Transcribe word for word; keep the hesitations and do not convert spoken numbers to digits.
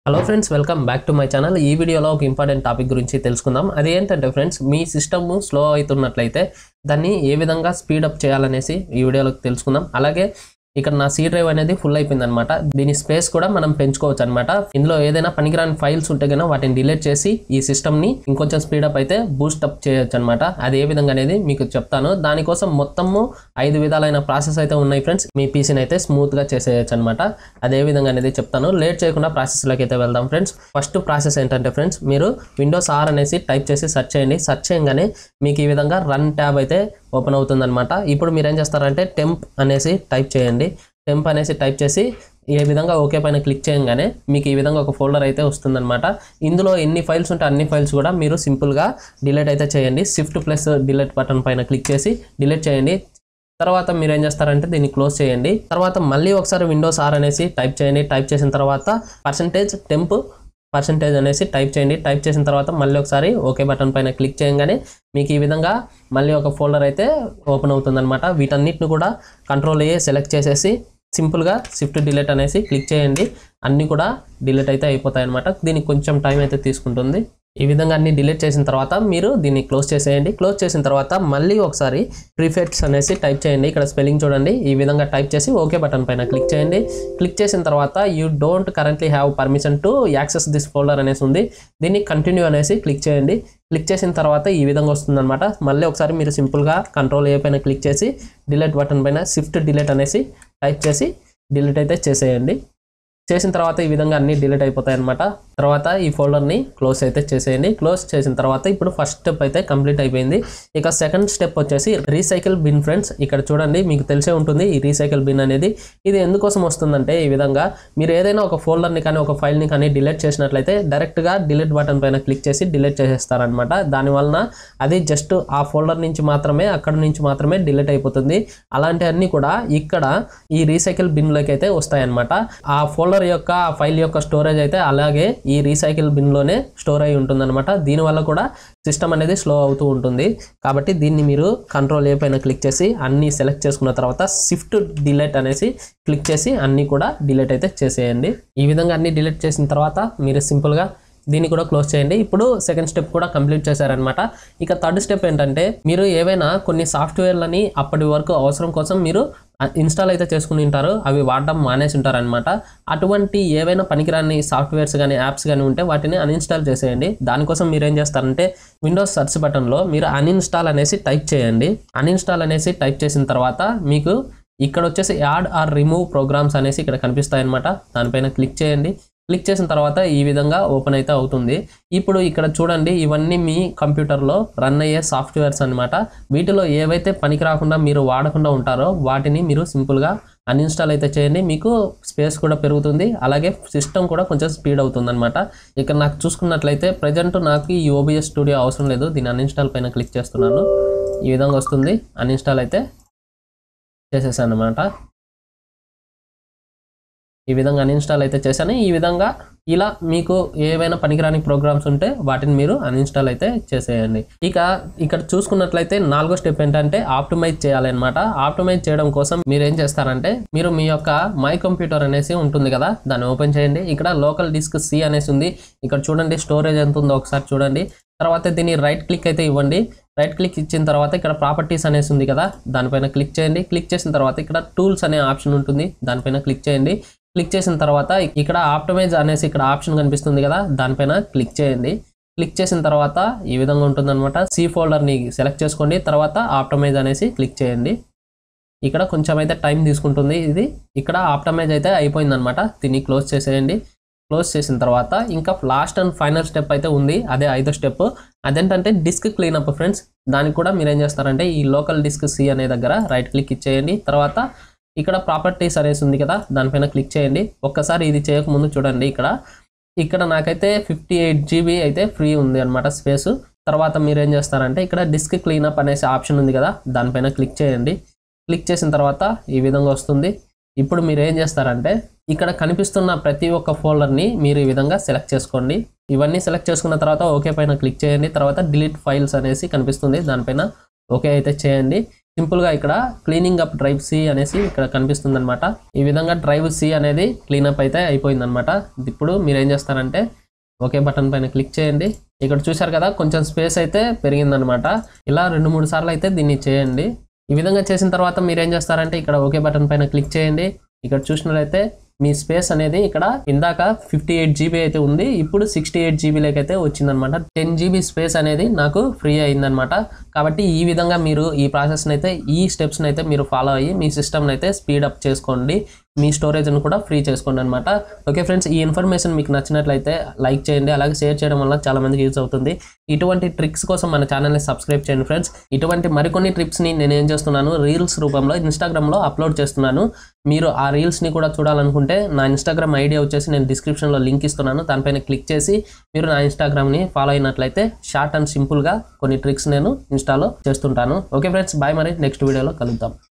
Hello friends, welcome back to my channel. ఈ వీడియోలో ఒక ఇంపార్టెంట్ టాపిక్ గురించి తెలుసుకుందాం. అది ఏంటంటే ఫ్రెండ్స్, మీ సిస్టమ్ స్లో అవుతున్నట్లయితే దాన్ని ఏ విధంగా స్పీడప్ చేయాలనేసి ఈ వీడియోలో తెలుసుకుందాం. అలాగే ఇక్కడ నా సి డ్రైవ్ అనేది ఫుల్ అయిపోయింది అనమాట. దీని స్పేస్ కూడా మనం పెంచుకోవచ్చు అనమాట. ఇందులో ఏదైనా పనికిరాని ఫైల్స్ ఉంటే కనుక వాటిని డిలీట్ చేసి ఈ సిస్టమ్ ని ఇంకొంచెం స్పీడప్ అయితే బూస్ట్ అప్ చేయొచ్చు అనమాట. అది ఏ విధంగా అనేది మీకు చెప్తాను. దానికోసం మొత్తము ఐదు విధాలైన ప్రాసెస్ అయితే ఉన్నాయి ఫ్రెండ్స్. మీ పీసీని అయితే స్మూత్ గా చేసేయచ్చు అనమాట. అదే విధంగా అనేది చెప్తాను. లేట్ చేయకుండా ప్రాసెస్ లోకి అయితే వెళ్దాం ఫ్రెండ్స్. ఫస్ట్ ప్రాసెస్ ఏంటంటే ఫ్రెండ్స్, మీరు విండోస్ ఆర్ అనేసి టైప్ చేసి సెర్చ్ చేయండి. సెర్చ్ చేయగానే మీకు ఈ విధంగా రన్ ట్యాబ్ అయితే ఓపెన్ అవుతుంది అనమాట. ఇప్పుడు మీరు ఏం చేస్తారంటే టెంప్ అనేసి టైప్ చేయండి. టెంప్ అనేసి టైప్ చేసి ఈ విధంగా ఓకే పైన క్లిక్ చేయగానే మీకు ఈ విధంగా ఒక ఫోల్డర్ అయితే వస్తుందన్నమాట. ఇందులో ఎన్ని ఫైల్స్ ఉంటే అన్ని ఫైల్స్ కూడా మీరు సింపుల్గా డిలీట్ అయితే చేయండి. షిఫ్ట్ ప్లస్ డిలీట్ బటన్ పైన క్లిక్ చేసి డిలీట్ చేయండి. తర్వాత మీరు ఏం చేస్తారంటే దీన్ని క్లోజ్ చేయండి. తర్వాత మళ్ళీ ఒకసారి విండోస్ ఆర్ అనేసి టైప్ చేయండి. టైప్ చేసిన తర్వాత పర్సెంటేజ్ టెంప్ పర్సెంటేజ్ అనేసి టైప్ చేయండి. టైప్ చేసిన తర్వాత మళ్ళీ ఒకసారి ఓకే బటన్ పైన క్లిక్ చేయగానే మీకు ఈ విధంగా మళ్ళీ ఒక ఫోల్డర్ అయితే ఓపెన్ అవుతుందన్నమాట. వీటన్నిటిని కూడా కంట్రోల్ ఏ సెలెక్ట్ చేసేసి సింపుల్గా షిఫ్ట్ డిలీట్ అనేసి క్లిక్ చేయండి. అన్నీ కూడా డిలీట్ అయితే అయిపోతాయి అనమాట. దీనికి కొంచెం టైం అయితే తీసుకుంటుంది. ఈ విధంగా అన్ని డిలీట్ చేసిన తర్వాత మీరు దీన్ని క్లోజ్ చేసేయండి. క్లోజ్ చేసిన తర్వాత మళ్ళీ ఒకసారి ప్రిఫెక్ట్స్ అనేసి టైప్ చేయండి. ఇక్కడ స్పెల్లింగ్ చూడండి. ఈ విధంగా టైప్ చేసి ఓకే బటన్ పైన క్లిక్ చేయండి. క్లిక్ చేసిన తర్వాత you don't currently have permission to access this folder అనేసి ఉంది. దీన్ని కంటిన్యూ అనేసి క్లిక్ చేయండి. క్లిక్ చేసిన తర్వాత ఈ విధంగా వస్తుందన్నమాట. మళ్ళీ ఒకసారి మీరు సింపుల్గా కంట్రోల్ ఏ పైన క్లిక్ చేసి డిలీట్ బటన్ పైన షిఫ్ట్ డిలీట్ అనేసి టైప్ చేసి డిలీట్ అయితే చేసేయండి. చేసిన తర్వాత ఈ విధంగా అన్ని డిలీట్ అయిపోతాయి అనమాట. తర్వాత ఈ ఫోల్డర్ని క్లోజ్ అయితే చేసేయండి. క్లోజ్ చేసిన తర్వాత ఇప్పుడు ఫస్ట్ స్టెప్ అయితే కంప్లీట్ అయిపోయింది. ఇక సెకండ్ స్టెప్ వచ్చేసి రీసైకిల్ బిన్ ఫ్రెండ్స్. ఇక్కడ చూడండి, మీకు తెలిసే ఉంటుంది ఈ రీసైకిల్ బిన్ అనేది. ఇది ఎందుకోసం వస్తుందంటే ఈ విధంగా మీరు ఏదైనా ఒక ఫోల్డర్ని కానీ ఒక ఫైల్ని కానీ డిలీట్ చేసినట్లయితే డైరెక్ట్గా డిలీట్ బటన్ పైన క్లిక్ చేసి డిలీట్ చేసేస్తారనమాట. దానివలన అది జస్ట్ ఆ ఫోల్డర్ నుంచి మాత్రమే అక్కడ నుంచి మాత్రమే డిలీట్ అయిపోతుంది. అలాంటివన్నీ కూడా ఇక్కడ ఈ రీసైకిల్ బిన్లోకి అయితే వస్తాయన్నమాట. ఆ ఫోల్డర్ యొక్క ఫైల్ యొక్క స్టోరేజ్ అయితే అలాగే ఈ రీసైకిల్ బిన్ లోనే స్టోర్ అయి ఉంటుంది అనమాట. దీనివల్ల కూడా సిస్టమ్ అనేది స్లో అవుతూ ఉంటుంది. కాబట్టి దీన్ని మీరు కంట్రోల్ ఏ పైన క్లిక్ చేసి అన్ని సెలెక్ట్ చేసుకున్న తర్వాత షిఫ్ట్ డిలీట్ అనేసి క్లిక్ చేసి అన్ని కూడా డిలీట్ అయితే చేసేయండి. ఈ విధంగా అన్ని డిలీట్ చేసిన తర్వాత మీరు సింపుల్గా దీన్ని కూడా క్లోజ్ చేయండి. ఇప్పుడు సెకండ్ స్టెప్ కూడా కంప్లీట్ చేశారనమాట. ఇక థర్డ్ స్టెప్ ఏంటంటే మీరు ఏవైనా కొన్ని సాఫ్ట్వేర్లని అప్పటి వరకు అవసరం కోసం మీరు ఇన్స్టాల్ అయితే చేసుకుని ఉంటారు, అవి వాడడం మానేసి ఉంటారు అనమాట. అటువంటి ఏవైనా పనికిరాని సాఫ్ట్వేర్స్ కానీ యాప్స్ కానీ ఉంటే వాటిని అన్ఇన్స్టాల్ చేసేయండి. దానికోసం మీరు ఏం చేస్తారంటే విండోస్ సెర్చ్ బటన్లో మీరు అన్ఇన్స్టాల్ అనేసి టైప్ చేయండి. అన్ఇన్స్టాల్ అనేసి టైప్ చేసిన తర్వాత మీకు ఇక్కడ వచ్చేసి యాడ్ ఆర్ రిమూవ్ ప్రోగ్రామ్స్ అనేసి ఇక్కడ కనిపిస్తాయి అనమాట. దానిపైన క్లిక్ చేయండి. క్లిక్ చేసిన తర్వాత ఈ విధంగా ఓపెన్ అయితే అవుతుంది. ఇప్పుడు ఇక్కడ చూడండి, ఇవన్నీ మీ కంప్యూటర్లో రన్ అయ్యే సాఫ్ట్వేర్స్ అనమాట. వీటిలో ఏవైతే పనికి రాకుండా మీరు వాడకుండా ఉంటారో వాటిని మీరు సింపుల్గా అన్ఇన్స్టాల్ అయితే చేయండి. మీకు స్పేస్ కూడా పెరుగుతుంది, అలాగే సిస్టమ్ కూడా కొంచెం స్పీడ్ అవుతుంది అనమాట. ఇక్కడ నాకు చూసుకున్నట్లయితే ప్రజెంట్ నాకు ఈ ఓబిఎస్ స్టూడియో అవసరం లేదు. దీన్ని అన్ఇన్స్టాల్ పైన క్లిక్ చేస్తున్నాను. ఈ విధంగా వస్తుంది. అన్ఇన్స్టాల్ అయితే చేసేసాను అనమాట. ఈ విధంగా అన్ఇన్స్టాల్ అయితే చేశాను. ఈ విధంగా ఇలా మీకు ఏవైనా పనికిరాని ప్రోగ్రామ్స్ ఉంటే వాటిని మీరు అన్ఇన్స్టాల్ అయితే చేసేయండి. ఇక ఇక్కడ చూసుకున్నట్లయితే నాలుగో స్టెప్ ఏంటంటే ఆప్టిమైజ్ చేయాలన్నమాట. ఆప్టిమైజ్ చేయడం కోసం మీరు ఏం చేస్తారంటే మీరు మీ యొక్క మై కంప్యూటర్ అనేసి ఉంటుంది కదా, దాన్ని ఓపెన్ చేయండి. ఇక్కడ లోకల్ డిస్క్ సి అనేసి ఉంది. ఇక్కడ చూడండి స్టోరేజ్ ఎంత ఉందో ఒకసారి చూడండి. తర్వాత దీన్ని రైట్ క్లిక్ అయితే ఇవ్వండి. రైట్ క్లిక్ ఇచ్చిన తర్వాత ఇక్కడ ప్రాపర్టీస్ అనేసి ఉంది కదా, దానిపైన క్లిక్ చేయండి. క్లిక్ చేసిన తర్వాత ఇక్కడ టూల్స్ అనే ఆప్షన్ ఉంటుంది, దానిపైన క్లిక్ చేయండి. క్లిక్ చేసిన తర్వాత ఇక్కడ ఆప్టిమైజ్ అనేసి ఇక్కడ ఆప్షన్ కనిపిస్తుంది కదా, దానిపైన క్లిక్ చేయండి. క్లిక్ చేసిన తర్వాత ఈ విధంగా ఉంటుంది అనమాట. సి ఫోల్డర్ని సెలెక్ట్ చేసుకోండి. తర్వాత ఆప్టిమైజ్ అనేసి క్లిక్ చేయండి. ఇక్కడ కొంచెం అయితే టైం తీసుకుంటుంది ఇది. ఇక్కడ ఆప్టిమైజ్ అయితే అయిపోయింది అనమాట. దీన్ని క్లోజ్ చేసేయండి. క్లోజ్ చేసిన తర్వాత ఇంకా లాస్ట్ అండ్ ఫైనల్ స్టెప్ అయితే ఉంది, అదే ఐదో స్టెప్. అదేంటంటే డిస్క్ క్లీనప్ ఫ్రెండ్స్. దానికి కూడా మీరు ఏం చేస్తారంటే ఈ లోకల్ డిస్క్ సి అనే దగ్గర రైట్ క్లిక్ ఇచ్చేయండి. తర్వాత ఇక్కడ ప్రాపర్టీస్ అనేసి ఉంది కదా, దానిపైన క్లిక్ చేయండి. ఒక్కసారి ఇది చేయకముందు చూడండి, ఇక్కడ ఇక్కడ నాకైతే ఫిఫ్టీ ఎయిట్ జీబీ అయితే ఫ్రీ ఉంది అనమాట స్పేస్. తర్వాత మీరు ఏం చేస్తారంటే ఇక్కడ డిస్క్ క్లీనప్ అనేసి ఆప్షన్ ఉంది కదా, దానిపైన క్లిక్ చేయండి. క్లిక్ చేసిన తర్వాత ఈ విధంగా వస్తుంది. ఇప్పుడు మీరు ఏం చేస్తారంటే ఇక్కడ కనిపిస్తున్న ప్రతి ఒక్క ఫోల్డర్ని మీరు ఈ విధంగా సెలెక్ట్ చేసుకోండి. ఇవన్నీ సెలెక్ట్ చేసుకున్న తర్వాత ఓకే పైన క్లిక్ చేయండి. తర్వాత డిలీట్ ఫైల్స్ అనేసి కనిపిస్తుంది, దానిపైన ఓకే అయితే చేయండి. సింపుల్గా ఇక్కడ క్లీనింగ్ అప్ డ్రైవ్ సి అనేసి ఇక్కడ కనిపిస్తుంది అనమాట. ఈ విధంగా డ్రైవ్ సి అనేది క్లీనప్ అయితే అయిపోయింది అనమాట. ఇప్పుడు మీరు ఏం చేస్తారంటే ఓకే బటన్ పైన క్లిక్ చేయండి. ఇక్కడ చూశారు కదా కొంచెం స్పేస్ అయితే పెరిగిందనమాట. ఇలా రెండు మూడు సార్లు అయితే దీన్ని చేయండి. ఈ విధంగా చేసిన తర్వాత మీరు ఏం చేస్తారంటే ఇక్కడ ఓకే బటన్ పైన క్లిక్ చేయండి. ఇక్కడ చూసినట్లయితే మీ స్పేస్ అనేది ఇక్కడ ఇందాక ఫిఫ్టీ ఎయిట్ జీబీ అయితే ఉంది, ఇప్పుడు సిక్స్టీ ఎయిట్ జీబీలోకి అయితే వచ్చిందనమాట. టెన్ జీబీ స్పేస్ అనేది నాకు ఫ్రీ అయిందనమాట. కాబట్టి ఈ విధంగా మీరు ఈ ప్రాసెస్ని అయితే ఈ స్టెప్స్ని అయితే మీరు ఫాలో అయ్యి మీ సిస్టమ్ని అయితే స్పీడప్ చేసుకోండి, మీ స్టోరేజ్ని కూడా ఫ్రీ చేసుకోండి అనమాట. ఓకే ఫ్రెండ్స్, ఈ ఇన్ఫర్మేషన్ మీకు నచ్చినట్లయితే లైక్ చేయండి, అలాగే షేర్ చేయడం వల్ల చాలా మందికి యూజ్ అవుతుంది. ఇటువంటి ట్రిక్స్ కోసం మన ఛానల్ని సబ్స్క్రైబ్ చేయండి ఫ్రెండ్స్. ఇటువంటి మరికొన్ని ట్రిప్స్ని నేను ఏం చేస్తున్నాను రీల్స్ రూపంలో ఇన్స్టాగ్రామ్లో అప్లోడ్ చేస్తున్నాను. మీరు ఆ రీల్స్ని కూడా చూడాలనుకుంటే నా ఇన్స్టాగ్రామ్ ఐడి వచ్చేసి నేను డిస్క్రిప్షన్లో లింక్ ఇస్తున్నాను, దానిపైన క్లిక్ చేసి మీరు నా ఇన్స్టాగ్రామ్ని ఫాలో అయినట్లయితే షార్ట్ అండ్ సింపుల్గా కొన్ని ట్రిక్స్ నేను ఇన్స్టాలో చేస్తుంటాను. ఓకే ఫ్రెండ్స్, బాయ్, మరి నెక్స్ట్ వీడియోలో కలుద్దాం.